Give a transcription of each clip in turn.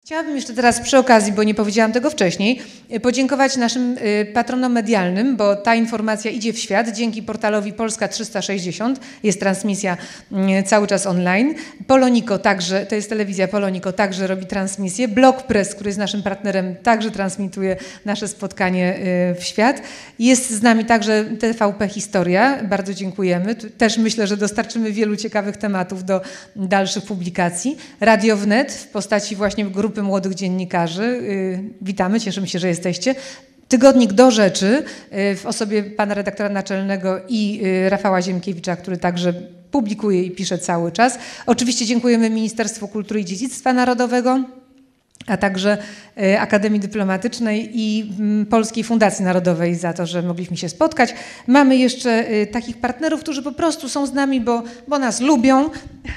Chciałabym jeszcze teraz przy okazji, bo nie powiedziałam tego wcześniej, podziękować naszym patronom medialnym, bo ta informacja idzie w świat dzięki portalowi Polska 360. Jest transmisja cały czas online. Poloniko także, to jest telewizja Poloniko, także robi transmisję. Blog Press, który jest naszym partnerem, także transmituje nasze spotkanie w świat. Jest z nami także TVP Historia. Bardzo dziękujemy. Też myślę, że dostarczymy wielu ciekawych tematów do dalszych publikacji. Radio Wnet w postaci właśnie grupy młodych dziennikarzy. Witamy, cieszymy się, że jesteście. Tygodnik Do Rzeczy w osobie pana redaktora naczelnego i Rafała Ziemkiewicza, który także publikuje i pisze cały czas. Oczywiście dziękujemy Ministerstwu Kultury i Dziedzictwa Narodowego, a także Akademii Dyplomatycznej i Polskiej Fundacji Narodowej za to, że mogliśmy się spotkać. Mamy jeszcze takich partnerów, którzy po prostu są z nami, bo nas lubią.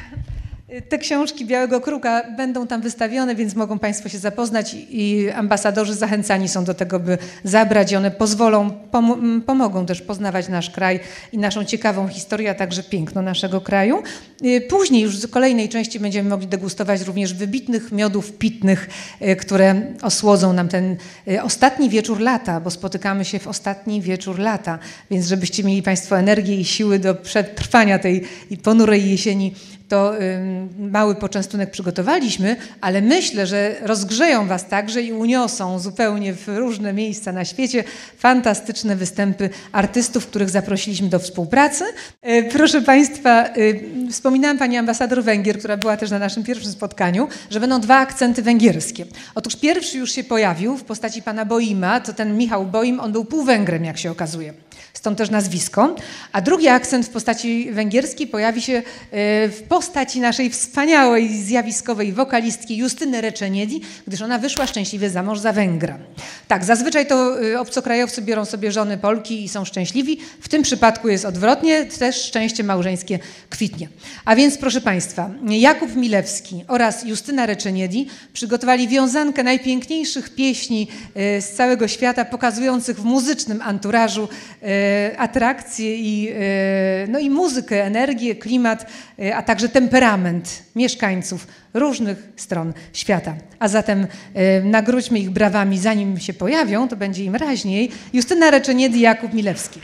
Te książki Białego Kruka będą tam wystawione, więc mogą Państwo się zapoznać i ambasadorzy zachęcani są do tego, by zabrać i one pozwolą, pomogą też poznawać nasz kraj i naszą ciekawą historię, a także piękno naszego kraju. Później już w kolejnej części będziemy mogli degustować również wybitnych miodów pitnych, które osłodzą nam ten ostatni wieczór lata, bo spotykamy się w ostatni wieczór lata, więc żebyście mieli Państwo energię i siły do przetrwania tej ponurej jesieni, to mały poczęstunek przygotowaliśmy, ale myślę, że rozgrzeją Was także i uniosą zupełnie w różne miejsca na świecie fantastyczne występy artystów, których zaprosiliśmy do współpracy. Proszę Państwa, wspominałam Pani ambasador Węgier, która była też na naszym pierwszym spotkaniu, że będą 2 akcenty węgierskie. Otóż pierwszy już się pojawił w postaci pana Boima, to ten Michał Boim, on był półwęgrem, jak się okazuje. Stąd też nazwisko. A drugi akcent w postaci węgierskiej pojawi się w postaci naszej wspaniałej, zjawiskowej wokalistki Justyny Reczeniedi, gdyż ona wyszła szczęśliwie za mąż za Węgra. Tak, zazwyczaj to obcokrajowcy biorą sobie żony Polki i są szczęśliwi. W tym przypadku jest odwrotnie, też szczęście małżeńskie kwitnie. A więc, proszę Państwa, Jakub Milewski oraz Justyna Reczeniedi przygotowali wiązankę najpiękniejszych pieśni z całego świata, pokazujących w muzycznym anturażu atrakcje i muzykę, energię, klimat, a także temperament mieszkańców różnych stron świata. A zatem nagródźmy ich brawami, zanim się pojawią, to będzie im raźniej. Justyna Reczeniedi i Jakub Milewski.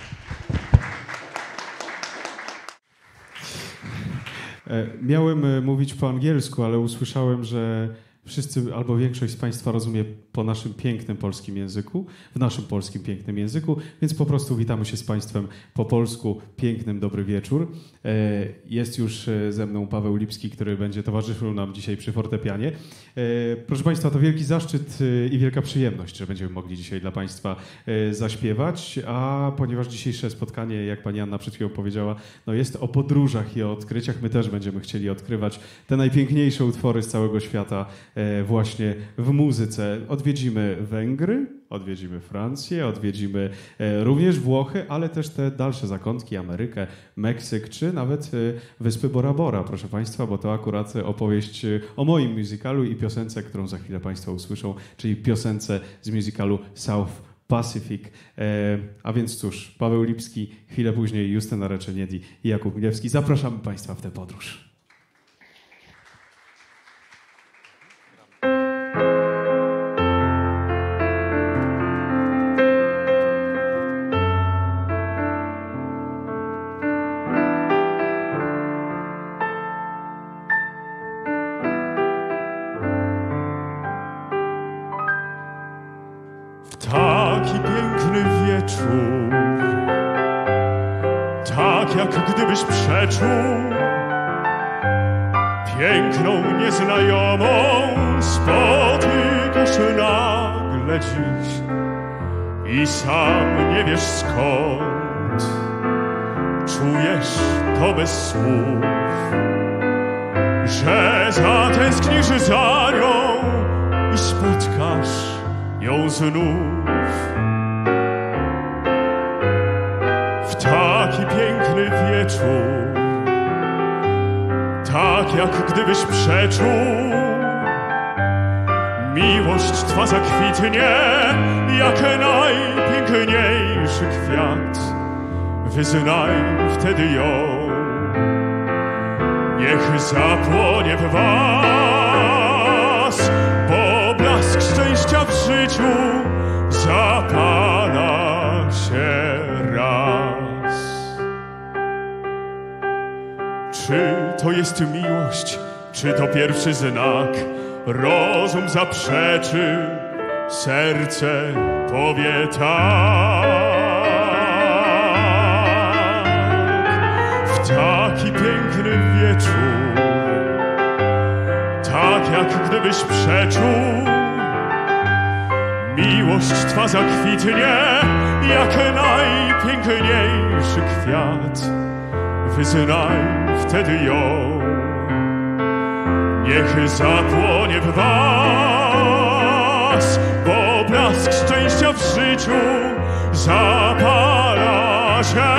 Miałem mówić po angielsku, ale usłyszałem, że wszyscy albo większość z Państwa rozumie po naszym pięknym polskim języku, w naszym polskim pięknym języku, więc po prostu witamy się z Państwem po polsku. Pięknym dobry wieczór. Jest już ze mną Paweł Lipski, który będzie towarzyszył nam dzisiaj przy fortepianie. Proszę Państwa, to wielki zaszczyt i wielka przyjemność, że będziemy mogli dzisiaj dla Państwa zaśpiewać, a ponieważ dzisiejsze spotkanie, jak Pani Anna przed chwilą powiedziała, no jest o podróżach i o odkryciach, my też będziemy chcieli odkrywać te najpiękniejsze utwory z całego świata właśnie w muzyce. Odwiedzimy Węgry, odwiedzimy Francję, odwiedzimy również Włochy, ale też te dalsze zakątki, Amerykę, Meksyk, czy nawet Wyspy Bora Bora, proszę Państwa, bo to akurat opowieść o moim musicalu i piosence, którą za chwilę Państwo usłyszą, czyli piosence z musicalu South Pacific. A więc cóż, Paweł Lipski, chwilę później Justyna Reczeniedi i Jakub Milewski. Zapraszamy Państwa w tę podróż. Taki piękny wieczór, tak jak gdybyś przeczuł piękną nieznajomą, spotykasz nagle dziś i sam nie wiesz skąd, czujesz to bez słów, że zatęsknisz za nią i spotkasz ją znów. W taki piękny wieczór, tak jak gdybyś przeczuł, miłość twa zakwitnie jak najpiękniejszy kwiat. Wyznaj wtedy ją, niech zapłonie w was, bo szczęścia w życiu zapala się raz. Czy to jest miłość, czy to pierwszy znak? Rozum zaprzeczy, serce powie tak. W taki piękny wieczór, tak jak gdybyś przeczuł, miłość twa zakwitnie jak najpiękniejszy kwiat. Wyznaj wtedy ją, niech zapłonie w was, bo blask szczęścia w życiu zapala się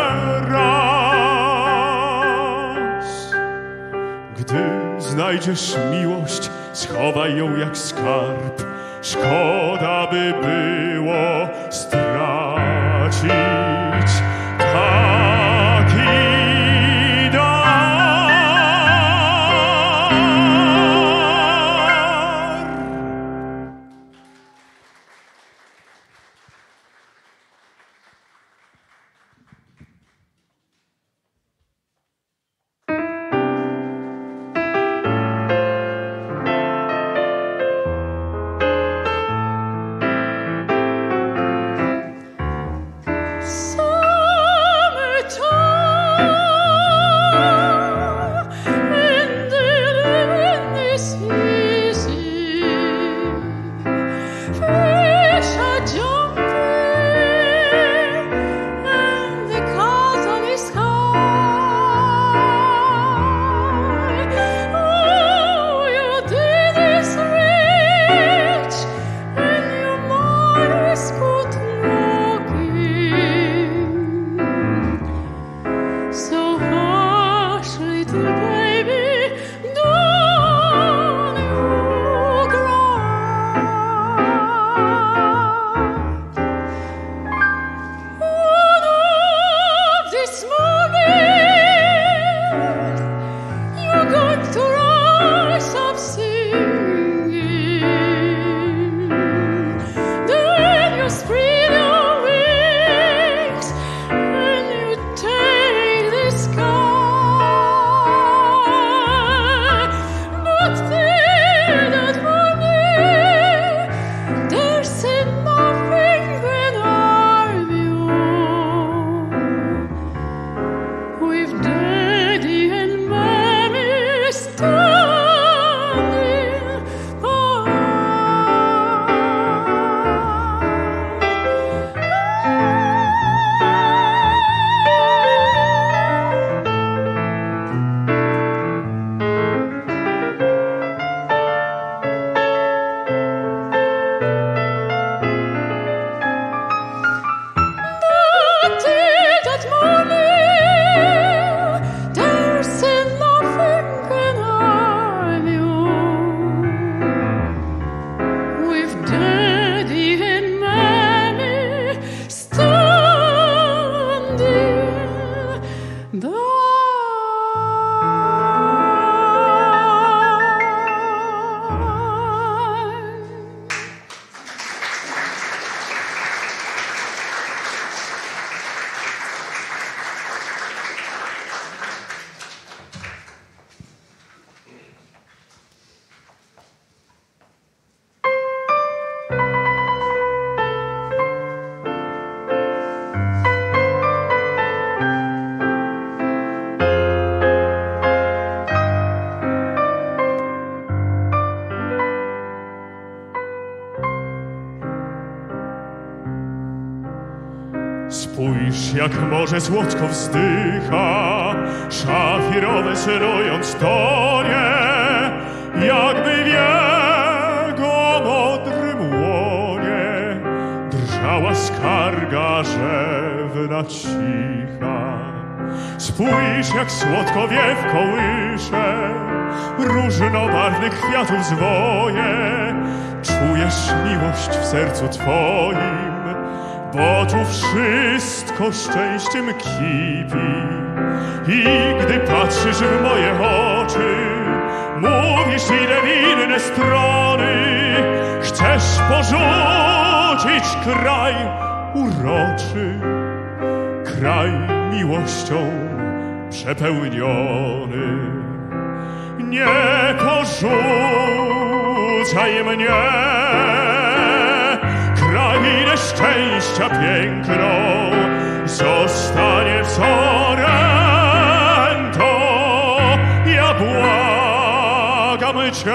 raz. Gdy znajdziesz miłość, schowaj ją jak skarb. Szkoda by było stracić taki dar. Spójrz, jak morze słodko wzdycha, szafirowe serując tonie, jakby w jego modrym łonie drżała skarga rzewna cicha. Spójrz, jak słodko wie w kołysze różnobarwnych kwiatów zwoje. Czujesz miłość w sercu twoim, bo tu wszystko szczęściem kipi. I gdy patrzysz w moje oczy, mówisz, ile w inne strony chcesz porzucić kraj uroczy, kraj miłością przepełniony. Nie porzucaj mnie, krainę szczęścia piękną, zostanie Sorrento. Ja błagam cię.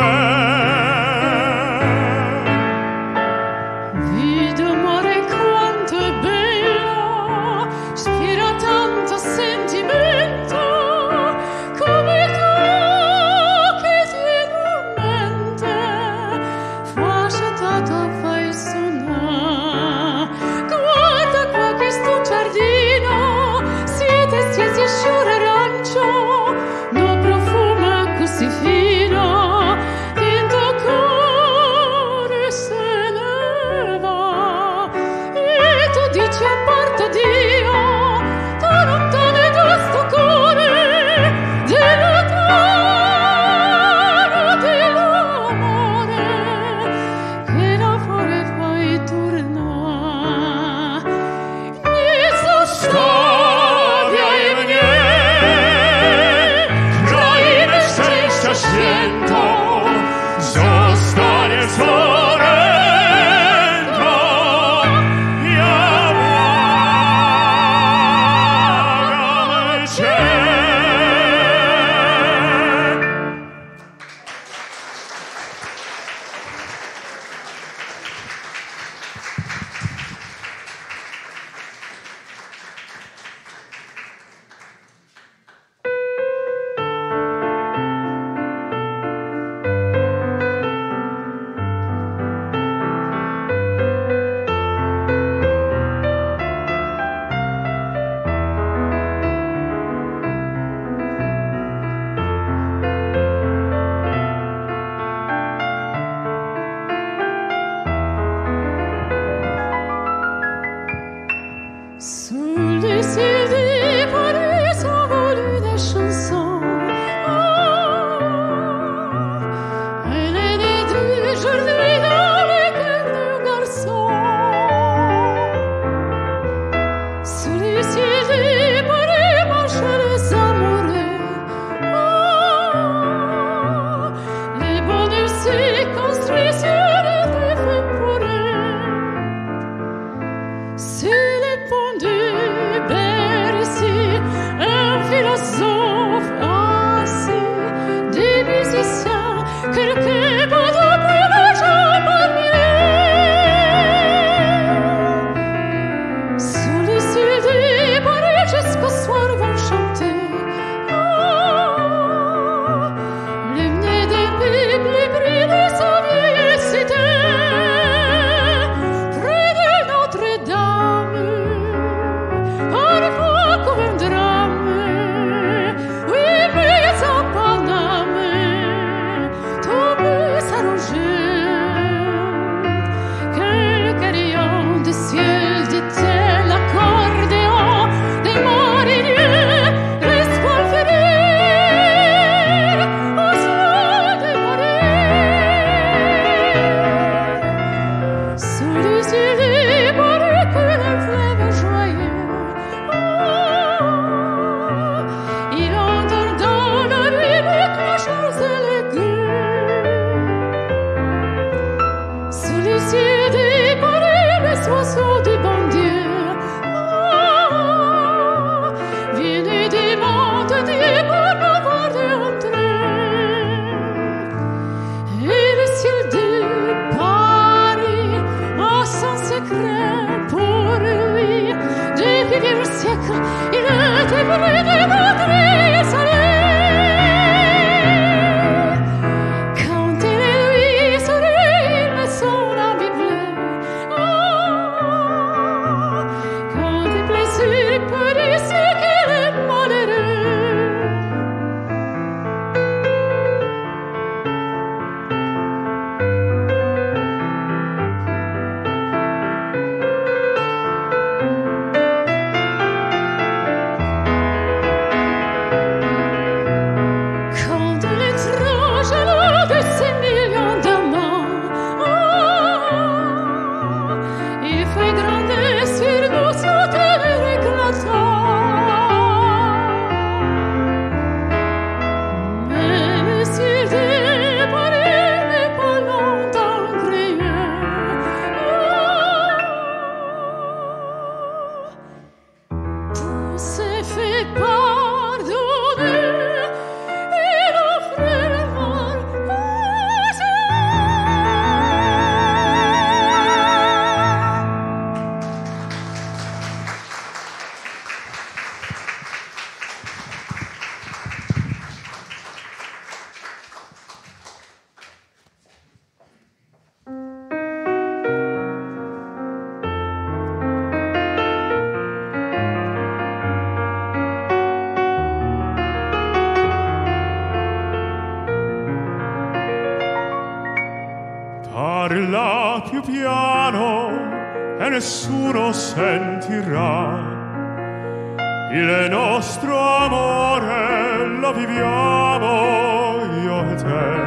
Parla più piano e nessuno sentirà. Il nostro amore lo viviamo io e te.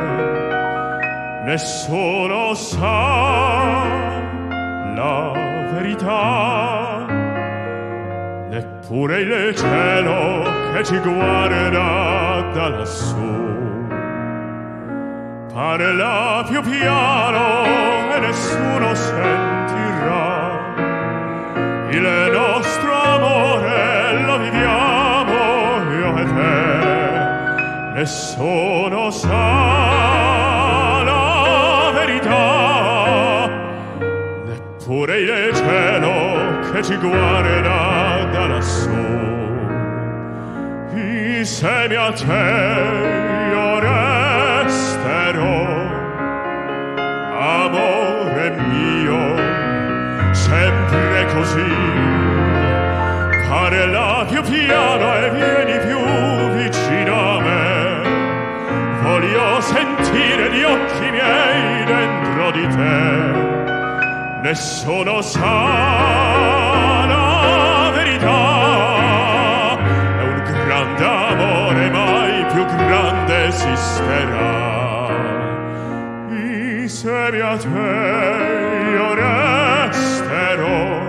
Nessuno sa la verità, neppure il cielo che ci guarda da lassù. Parla più piano e nessuno sentirà. Il nostro amore lo viviamo io e te. Nessuno sa la verità, neppure il cielo che ci guarda da lassù. Insieme a te io resterò, amore mio, sempre così. Parla più piano e vieni più vicino a me. Voglio sentire gli occhi miei dentro di te. Nessuno sa la verità, è un grande amore, mai più grande esisterà. Insieme a te io resterò,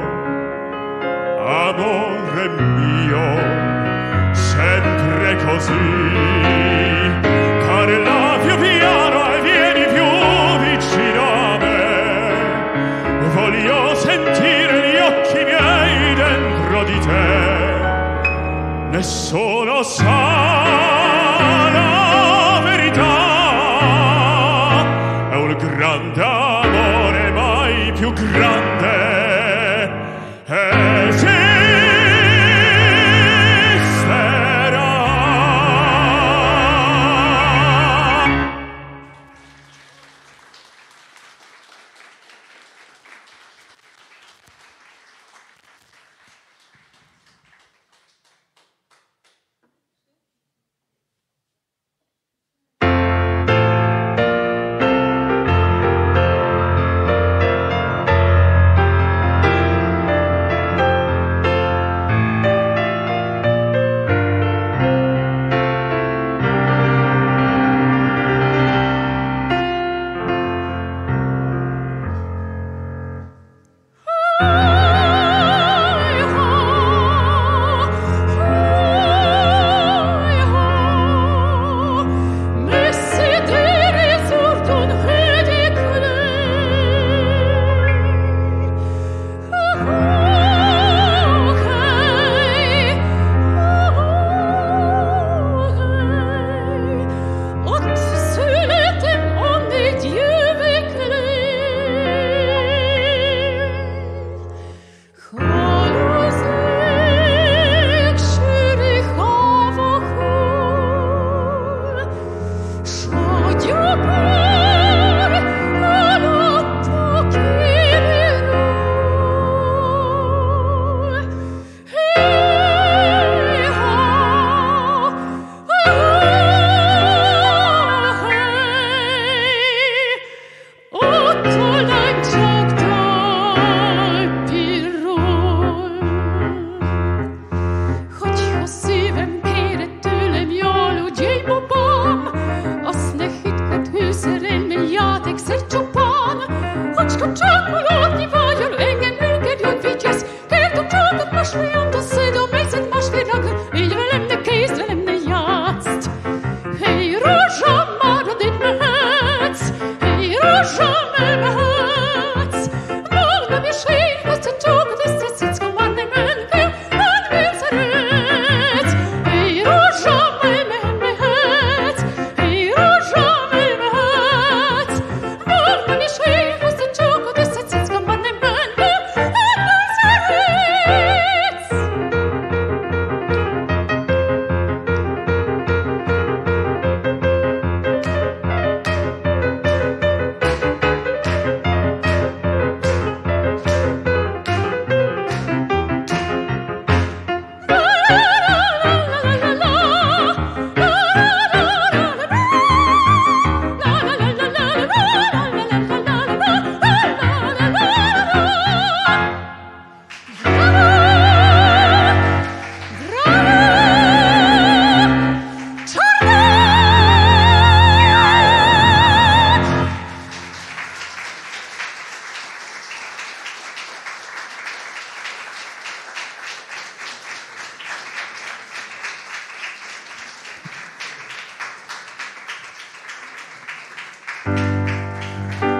amore mio, sempre così. Parla più piano e vieni più vicino a me. Voglio sentire gli occhi miei dentro di te. Nessuno sa la verità, è un grande amore, mai più grande esisterà.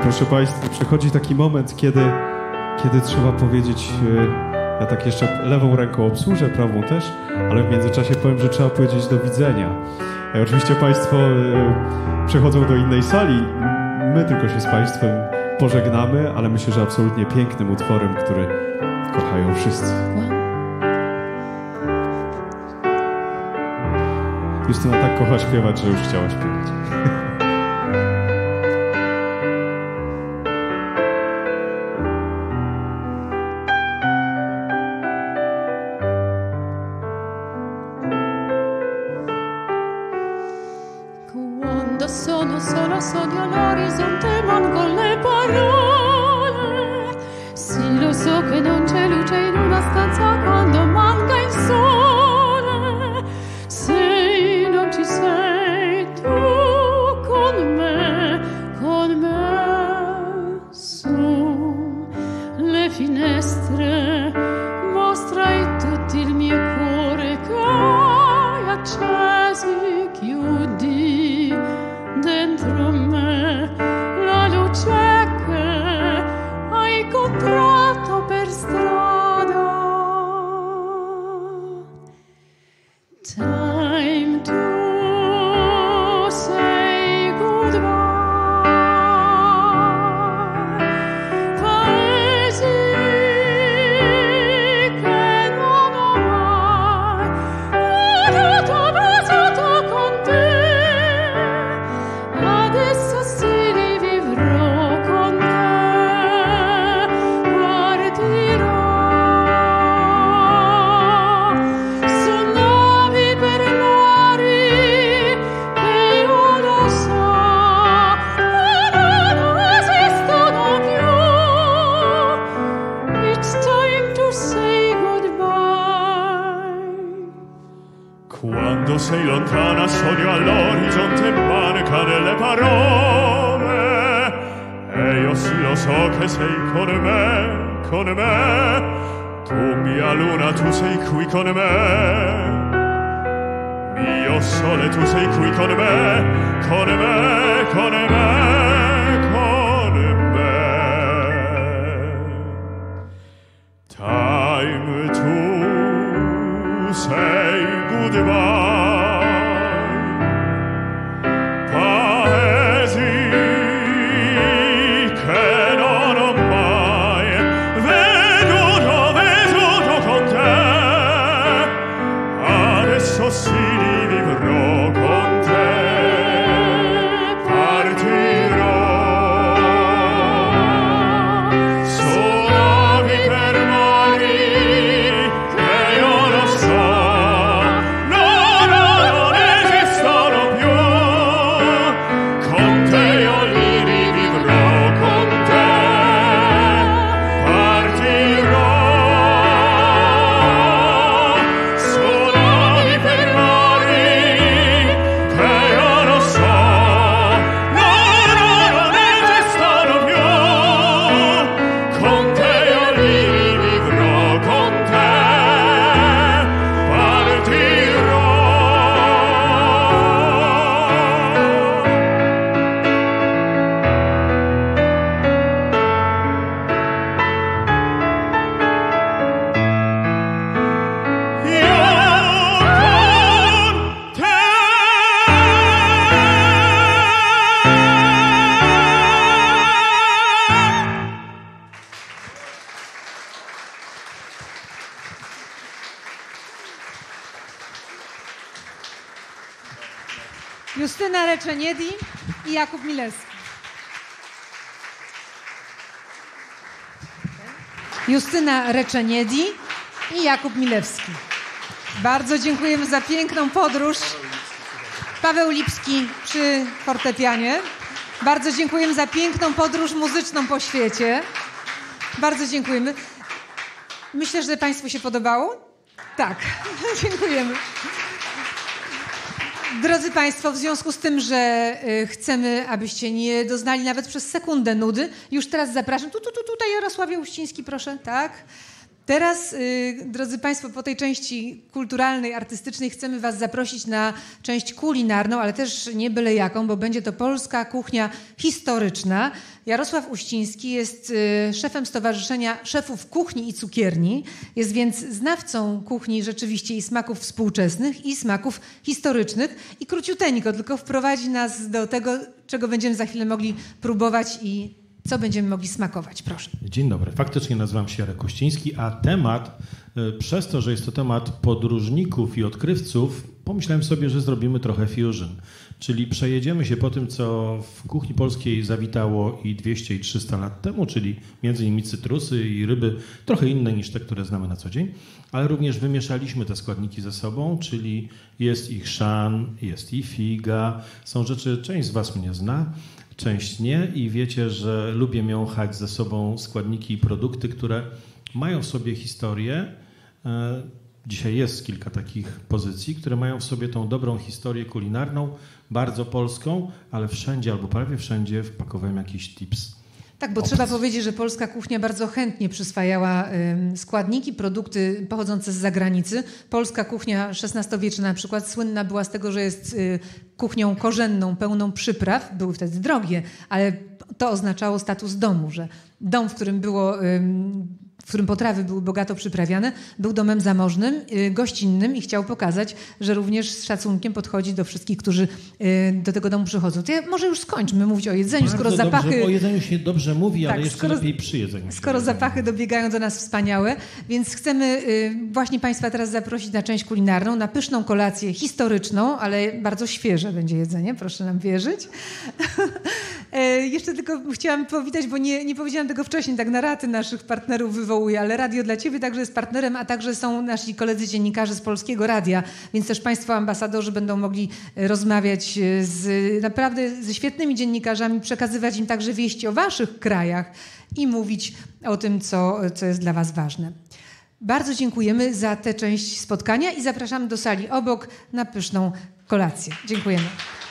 Proszę Państwa, przychodzi taki moment, kiedy trzeba powiedzieć, ja tak jeszcze lewą ręką obsłużę, prawą też, ale w międzyczasie powiem, że trzeba powiedzieć do widzenia. Oczywiście Państwo przechodzą do innej sali, my tylko się z Państwem pożegnamy, ale myślę, że absolutnie pięknym utworem, który kochają wszyscy. Justyna tak kocha śpiewać, że już chciała śpiewać. Sono solo sogno all'orizzonte, manco le parole. Sì, lo so che non c'è luce in una stanza quando manca il sole. Se non ci sei tu con me su le finestre mostrai tutti il mio cuore che hai accesi, chiudi dentro me la luce che hai comprato per strada. Time to say goodbye. Paesi che non ho mai avuto basato con te. Adesso sì li vivrò con te, partirò su navi per mari che io lo so, ma non esistono più. It's time to say goodbye. Quando sei lontana sogno all'orizzonte, mancano le parole, e io sì lo so che sei con me, con me. Tu mia luna, tu sei qui con me. Mio sole, tu sei qui con me, con me, con me, con me. Time to say goodbye. Paesi che non ho mai veduto con te. Adesso sì li vivrò con te. Partirò su navi per mari che io lo so. Non esistono più. Con te io li rivivrò, con te partirò su navi per mari che io lo so. Non esistono più. Con te io li rivivrò, con te partirò. Justyna Reczeniedi i Jakub Milewski. Justyna Reczeniedi i Jakub Milewski. Bardzo dziękujemy za piękną podróż. Paweł Lipski przy fortepianie. Bardzo dziękujemy za piękną podróż muzyczną po świecie. Bardzo dziękujemy. Myślę, że Państwu się podobało? Tak, dziękujemy. Drodzy Państwo, w związku z tym, że chcemy, abyście nie doznali nawet przez sekundę nudy, już teraz zapraszam. Tutaj Jarosławie Uściński, proszę, tak? Teraz, drodzy Państwo, po tej części kulturalnej, artystycznej chcemy Was zaprosić na część kulinarną, ale też nie byle jaką, bo będzie to polska kuchnia historyczna. Jarosław Uściński jest szefem Stowarzyszenia Szefów Kuchni i Cukierni. Jest więc znawcą kuchni rzeczywiście i smaków współczesnych i smaków historycznych. I króciuteńko, tylko wprowadzi nas do tego, czego będziemy za chwilę mogli próbować i co będziemy mogli smakować. Proszę. Dzień dobry. Faktycznie nazywam się Jarek Uściński, a temat, przez to, że jest to temat podróżników i odkrywców, pomyślałem sobie, że zrobimy trochę fusion. Czyli przejedziemy się po tym, co w kuchni polskiej zawitało i 200 i 300 lat temu, czyli między innymi cytrusy i ryby, trochę inne niż te, które znamy na co dzień, ale również wymieszaliśmy te składniki ze sobą, czyli jest ich szan, jest i figa, są rzeczy, część z Was mnie zna, część nie i wiecie, że lubię miąchać ze sobą składniki i produkty, które mają w sobie historię. Dzisiaj jest kilka takich pozycji, które mają w sobie tą dobrą historię kulinarną, bardzo polską, ale wszędzie albo prawie wszędzie wpakowałem jakiś tips. Tak, bo trzeba powiedzieć, że polska kuchnia bardzo chętnie przyswajała składniki, produkty pochodzące z zagranicy. Polska kuchnia XVI-wieczna na przykład słynna była z tego, że jest kuchnią korzenną, pełną przypraw. Były wtedy drogie, ale to oznaczało status domu, że dom, w którym potrawy były bogato przyprawiane, był domem zamożnym, gościnnym i chciał pokazać, że również z szacunkiem podchodzi do wszystkich, którzy do tego domu przychodzą. To może już skończmy mówić o jedzeniu, Bardzo skoro zapachy... Dobrze, o jedzeniu się dobrze mówi, tak, ale jeszcze lepiej przy jedzeniu. Skoro zapachy dobiegają do nas wspaniałe, więc chcemy właśnie Państwa teraz zaprosić na część kulinarną, na pyszną kolację historyczną, ale bardzo świeże będzie jedzenie, proszę nam wierzyć. Jeszcze tylko chciałam powitać, bo nie powiedziałam tego wcześniej, tak na raty naszych partnerów wywołuję, ale Radio dla Ciebie także jest partnerem, a także są nasi koledzy dziennikarze z Polskiego Radia, więc też Państwo ambasadorzy będą mogli rozmawiać naprawdę ze świetnymi dziennikarzami, przekazywać im także wieści o Waszych krajach i mówić o tym, co jest dla Was ważne. Bardzo dziękujemy za tę część spotkania i zapraszamy do sali obok na pyszną kolację. Dziękujemy.